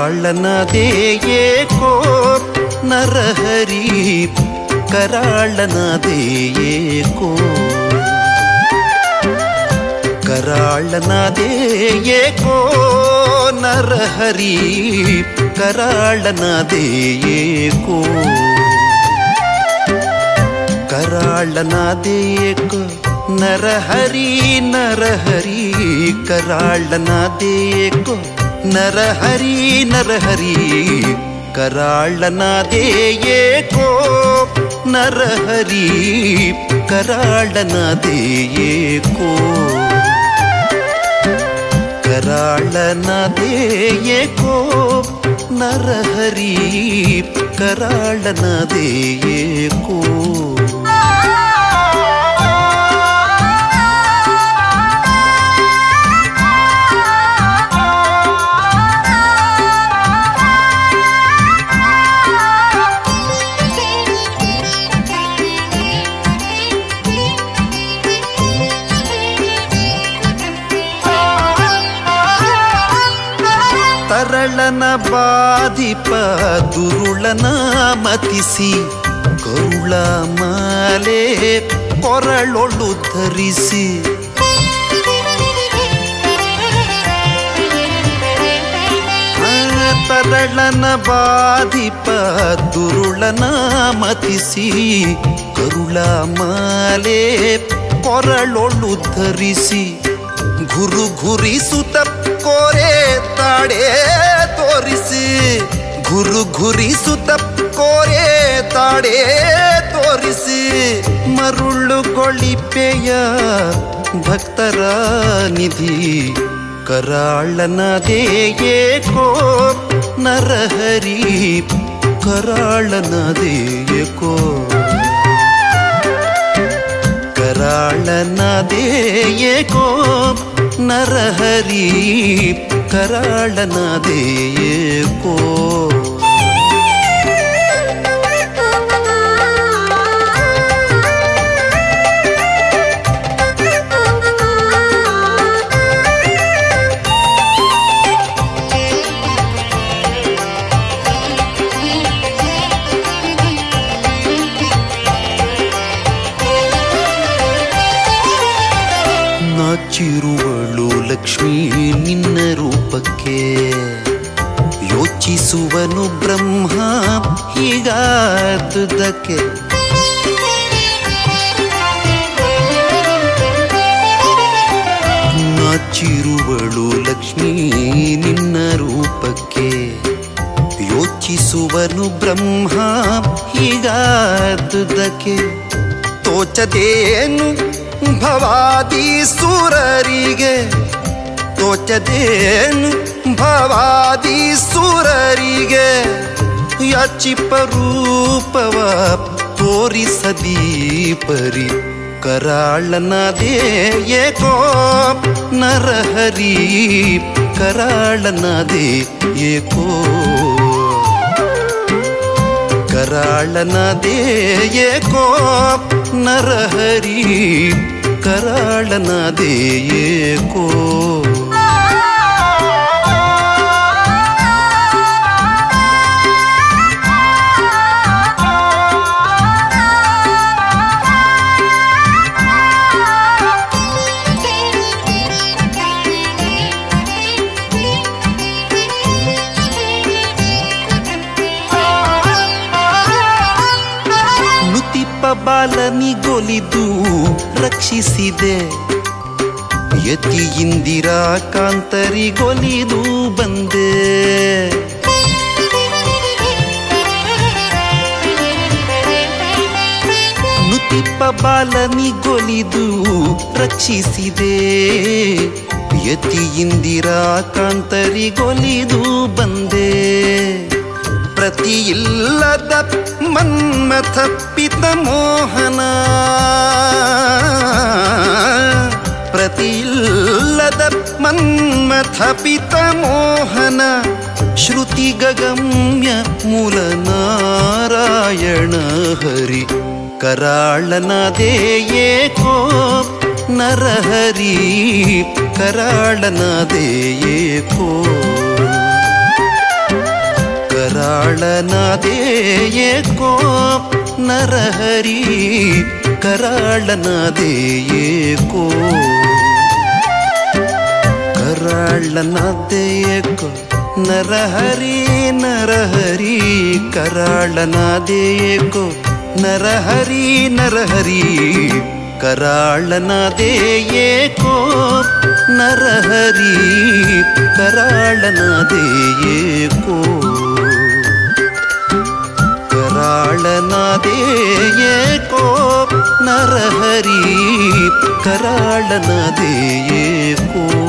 कराळनदे ಏಕೋ ನರಹರಿ कराळनदे ಏಕೋ कराळनदे ಏಕೋ ನರಹರಿ कराळनदे ಏಕೋ कराळनदे ಏಕೋ नरहरि नरहरि कराळनदे ಏಕೋ नरहरि नरहरि कराळनदे ಏಕೋ नरहरि कराळनदे ಏಕೋ कराळनदे ಏಕೋ नरहरि कराळनदे ಏಕೋ ತರಳನ ಬಾಧಿಪ ದುರುಳನ ಮತಿಸಿ ಕರುಳ ಮಾಲೆ ಕೊರಳೊಳು ಧರಿಸಿ ತರಳನ ಬಾಧಿಪ ದುರುಳನ ಮತಿಸಿ ಕರುಳ ಮಾಲೆ ಕೊರಳೊಳು ಧರಿಸಿ ಗುರು ಗುರಿಸುತ್ತ ಕೋರೆ ತಾಡೆ ತೋರಿಸಿ ಗುರು ಗುರಿಸುತ್ತ ಕೋರೆ ತಾಡೆ ತೋರಿಸಿ ಮರುಳುಗೊಳಿಪೆಯ ಭಕ್ತರ ನಿಧಿ कराळनदे ಏಕೋ ನರಹರಿ कराळनदे ಏಕೋ कराळनदे ಏಕೋ नरहरि कराळनदे ಏಕೋ ನಾಚಿರುವಳು ಲಕ್ಷ್ಮೀ ನಿನ್ನ ರೂಪಕ್ಕೆ ಯೋಚಿಸುವನು ಬ್ರಹ್ಮ ಹೀಗಾದುದಕ್ಕೆ ನಾಚಿರುವಳು ಲಕ್ಷ್ಮೀ ನಿನ್ನ ರೂಪಕ್ಕೆ ಯೋಚಿಸುವನು ಬ್ರಹ್ಮ ಹೀಗಾದುದಕ್ಕೆ ತೋಚದೇನು ಭವಾದಿ ಸುರರಿಗೆ ತೋಚದೇನು ಭವಾದಿ ಸುರರಿಗೆ ಯಾಚಿಪ ರೂಪವ ತೋರಿಸದೀಪರಿ कराळनदे ಏಕೋ ನರಹರಿ कराळनदे ಏಕೋ कराळनदे ಏಕೋ ನರಹರಿ कराळनदे ಏಕೋ ಬಾಲನಿಗೊಲಿದು ರಕ್ಷಿಸಿದೆ ಯತಿ ಇಂದಿರಾ ಕಾಂತರಿಗೊಲಿದು ಬಂದೆ ನುತಿಪ್ಪ ಬಾಲನಿಗೊಲಿದು ರಕ್ಷಿಸಿದೆ ಯತಿ ಇಂದಿರಾ ಕಾಂತರಿಗೊಲಿದು ಬಂದೆ ಪ್ರತಿಯಿಲ್ಲದ ಮನ್ಮಥ ಪಿತ ಮೋಹನ ಪ್ರತಿಯಿಲ್ಲದ ಮನ್ಮಥ ಪಿತ ಮೋಹನ ಶ್ರುತಿ ಗಗಮ್ಯ ಮೂಲ ನಾರಾಯಣ ಹರಿ कराळनदे ಏಕೋ ನರಹರಿ कराळनदे ಏಕೋ कराळनादेयेको नरहरी कराळनादेयेको कराळनादेयेको नरहरी नरहरी कराळनादेयेको नरहरी नरहरी कराळनादेयेको नरहरी कराळनादेयेको कराळनादेयेको नरहरी कराळनादेयेको